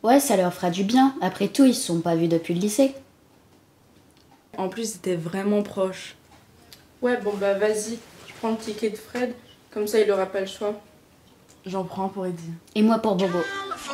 Ouais, ça leur fera du bien. Après tout, ils se sont pas vus depuis le lycée. En plus, ils étaient vraiment proches. Ouais, bon bah vas-y, je prends le ticket de Fred, comme ça il aura pas le choix. J'en prends pour Eddie. Et moi pour Bobo.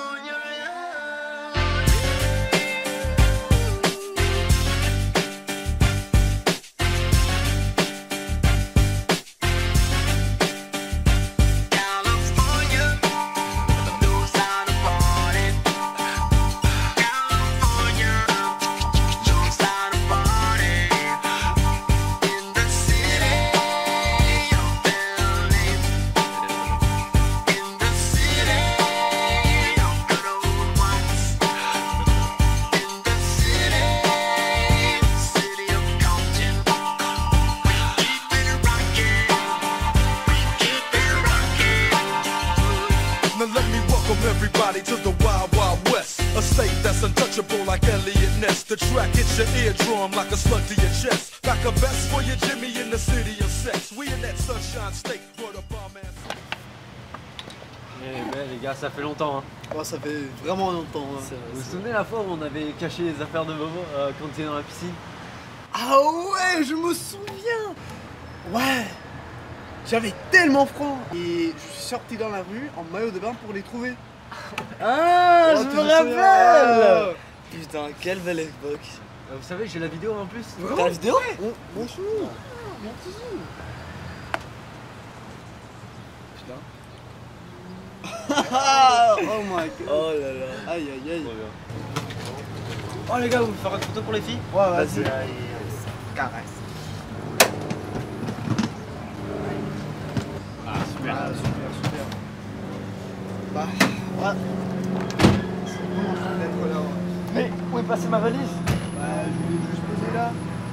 Everybody to the Wild Wild West, a state that's untouchable like Elliot Ness. The track hits your eardrum like a slug to your chest. Like a vest for your Jimmy in the city of sex. We in that sunshine state where the bomb ass. Eh ben les gars, ça fait longtemps hein. Oh, ça fait vraiment longtemps. Hein. Vous vous souvenez la fois où on avait caché les affaires de Bobo quand on était dans la piscine? Ah ouais, je me souviens. Ouais. J'avais tellement froid. Et je suis sorti dans la rue en maillot de bain pour les trouver. Ah, oh, je me rappelle. Putain, quelle belle époque. Vous savez, j'ai la vidéo en plus. T'as la vidéo? Bonjour. Oh my god. Oh là là. Aïe aïe aïe. Oh les gars, vous me ferez une photo pour les filles? Ouais, vas-y. Caresse. Ah, super. Ah, super, super. Bah, ouais. C'est bon d'être là. Mais où est passée ma valise? Bah, je voulais juste poser là.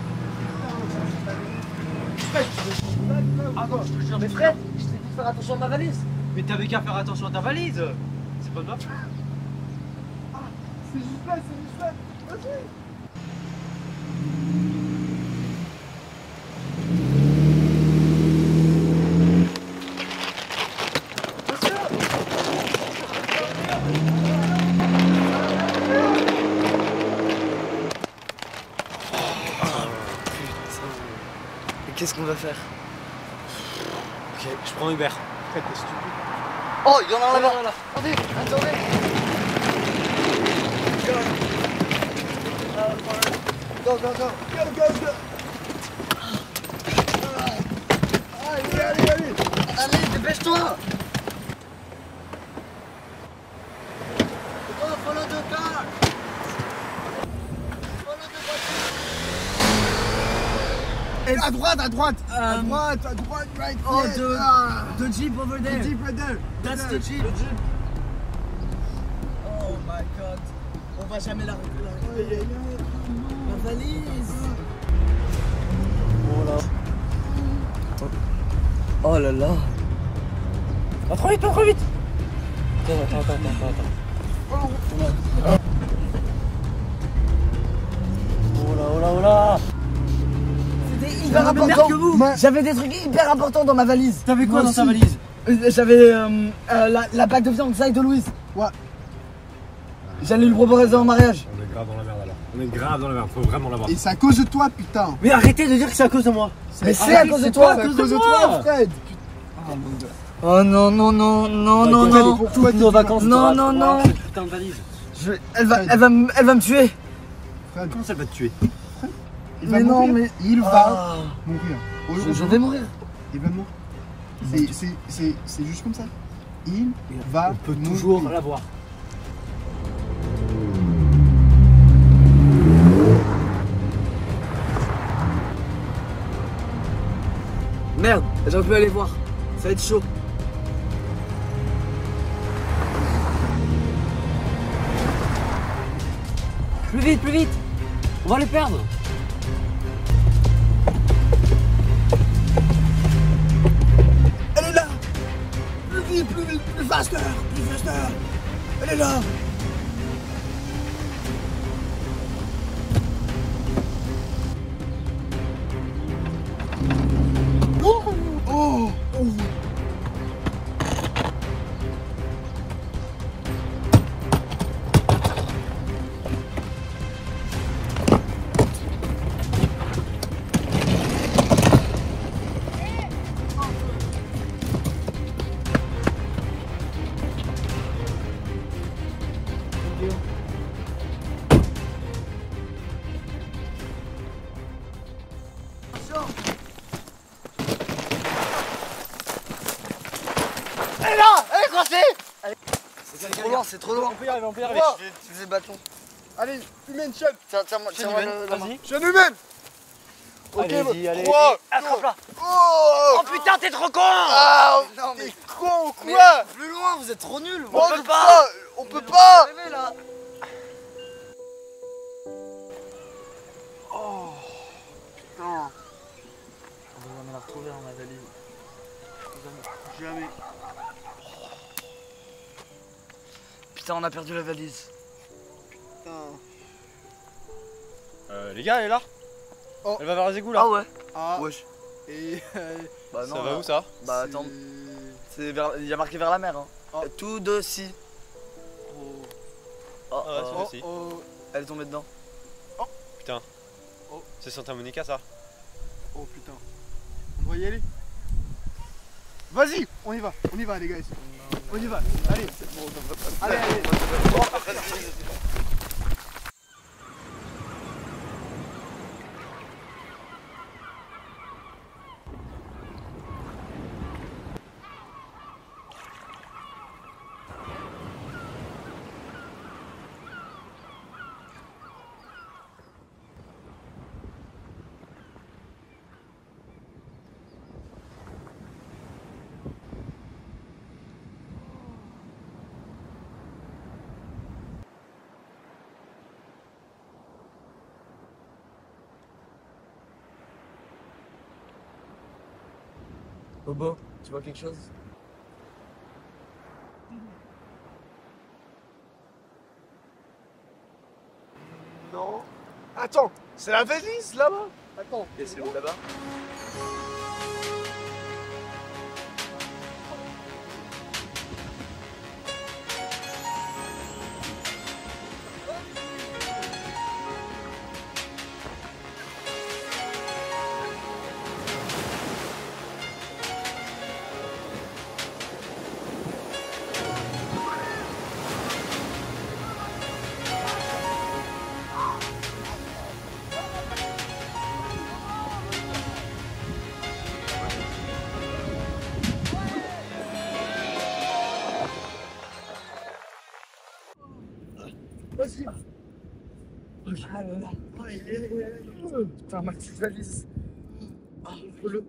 Ah non, je te jure. Mais Fred, je t'ai dit de faire attention à ma valise. Mais t'avais qu'à faire attention à ta valise. C'est pas de ma faute. C'est juste là, c'est juste là. Vas-y. Qu'est-ce qu'on va faire? Ok, je prends Hubert. Fred, t'es stupide. Oh, il y en a un là-bas. Attendez, attendez. Go, go, go. Go, go, go. Allez, allez, allez. Allez, dépêche-toi. Follow the car. Et à droite, à droite. À droite, right Oh, there. the Jeep over there. The Jeep right there. That's the Jeep. Oh my god. On va jamais la retrouver. Ma valise. Oh là. Oh là là. Pas trop vite, pas trop vite. Attends. Oh là, oh là. C'était hyper important. J'avais des trucs hyper importants dans ma valise. T'avais quoi dans ta valise? J'avais la bague de fiançailles de Louise. Ouais. J'allais lui proposer en mariage. On est grave dans la merde alors. On est grave dans la merde, faut vraiment l'avoir. Et c'est à cause de toi, putain. Mais arrêtez de dire que c'est à cause de moi. Mais c'est à cause de toi. C'est à cause de toi, Fred. Oh mon dieu. Oh non, non, non, non, non, non. Toutes nos vacances. Non, non, non. Cette putain de valise. Elle va me tuer. Fred, Comment ça va te tuer? il va Mais non, mourir. mais- Il va mourir. Je vais mourir. Il va mourir. C'est juste comme ça. Il va On peut toujours mourir. l'avoir. Merde, j'aurais pu aller voir. Ça va être chaud. Plus vite, plus vite. On va les perdre. Elle est là. Plus vite, plus faster, plus faster. Elle est là. Oh, oh. Elle est là! Elle est coincée! C'est trop loin, c'est trop loin. On peut y arriver, on peut y arriver. Tu faisais bâton. Allez, humaine, chaîne. Tiens-moi la main. Chaîne humaine. Ok, Allez-y, allez. 3. Attrape-la! Oh, Oh putain, t'es trop con! ah, Non, mais- t'es con ou Mais quoi? plus loin, vous êtes trop nuls! On peut pas. On peut pas. Là. Oh, putain. On va la retrouver dans ma valise. Jamais. Putain, on a perdu la valise. Putain. Les gars, elle est là. Oh. Elle va vers les égouts là. Ah ouais? Ah, Wesh. et Bah Ça non. va là. où ça? Bah attends, c'est vers... il y a marqué vers la mer. Hein. Oh. Tout de si. Oh, Oh, Ah ouais, oh. c'est oh, aussi. oh, Elle est tombée dedans. Putain. Oh. C'est Santa Monica ça. oh putain. On doit y aller. Vas-y, on y va les gars. On y va. Allez. Allez, allez. Bobo, tu vois quelque chose? Non. Attends, c'est la valise là-bas. Attends. Et c'est où là-bas? Vas-y. Ah là là. Putain, ma petite valise. Ah, le.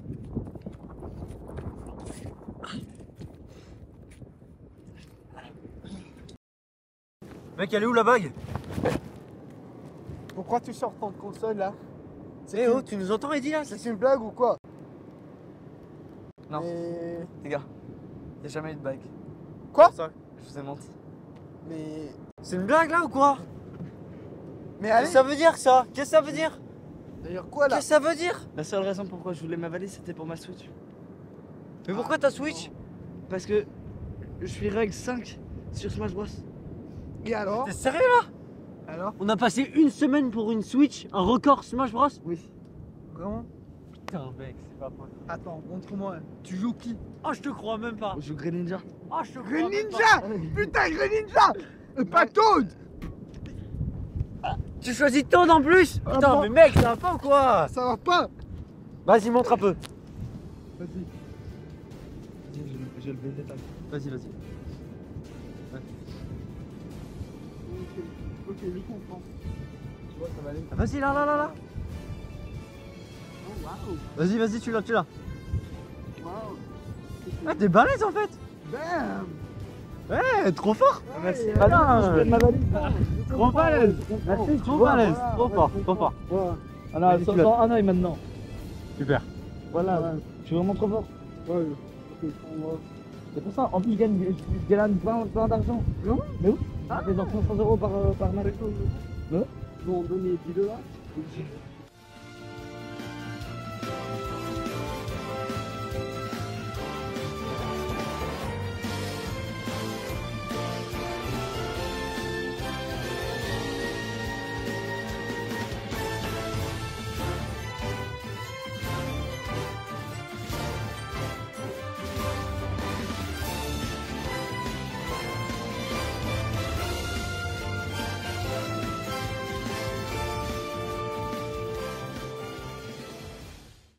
Mec, elle est où la bague? Pourquoi tu sors ton console là? Eh oh, tu nous entends Eddie là? C'est une blague ou quoi? Non. Mais. Les gars, il n'y a jamais eu de bague. Quoi? Je vous ai menti. Mais. C'est une blague là ou quoi? Mais allez. Qu'est-ce que ça veut dire ça? Qu'est-ce que ça veut dire? D'ailleurs, quoi là? Qu'est-ce que ça veut dire? La seule raison pourquoi je voulais ma valise, c'était pour ma Switch. Mais pourquoi t'as Switch? Parce que je suis règle 5 sur Smash Bros. Et alors? T'es sérieux là? Alors? On a passé une semaine pour une Switch, un record Smash Bros? Oui. Vraiment? Putain mec, c'est pas possible. Attends, montre-moi. Tu joues qui? Oh je te crois même pas. Je joue Grey Ninja. Oh je te crois Green même Ninja! Putain, Green Ninja! Pas Toad! pas. Tu choisis Toad en plus? Ah Putain bon? mais mec, ça va pas ou quoi? Ça va pas! Vas-y montre un peu. Vas-y. Je le vais détailler. Vas-y, vas-y. Ok, je comprends. Tu vois, ça va aller. Vas-y là, là, là, là. Oh, waouh! Vas-y, vas-y, tu l'as, tu l'as. Waouh! Ah t'es balèze en fait. Bam! Ouais, trop fort. Merci. Putain, ma valise. trop balèze. Merci, Trop balèze. Trop fort, trop fort. Voilà. Vas-y, tu l'as. un œil maintenant. Super. Voilà. Je suis vraiment trop fort. Ouais. Ok, on va. C'est pour ça, en plus, je gagne plein d'argent. Non? Mais oui. J'ai dans 500 € par match. Bon, on donne les 10 $.